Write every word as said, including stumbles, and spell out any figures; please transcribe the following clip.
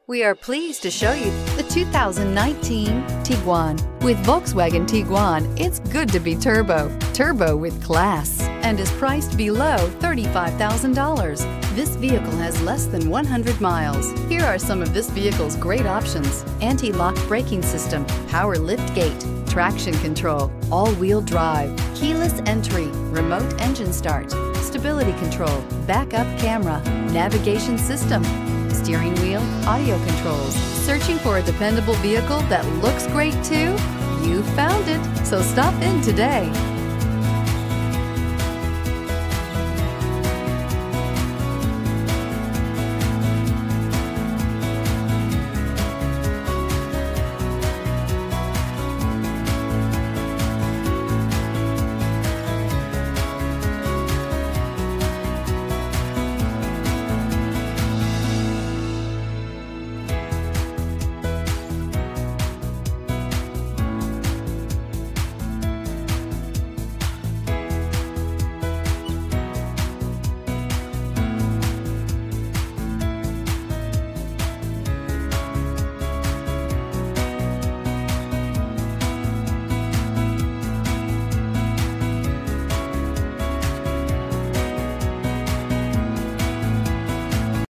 We are pleased to show you the two thousand nineteen Tiguan. With Volkswagen Tiguan, it's good to be turbo. Turbo with class, and is priced below thirty-five thousand dollars. This vehicle has less than one hundred miles. Here are some of this vehicle's great options: anti-lock braking system, power lift gate, traction control, all-wheel drive, keyless entry, remote engine start, stability control, backup camera, navigation system, steering wheel audio controls. Searching for a dependable vehicle that looks great too? You found it, so stop in today.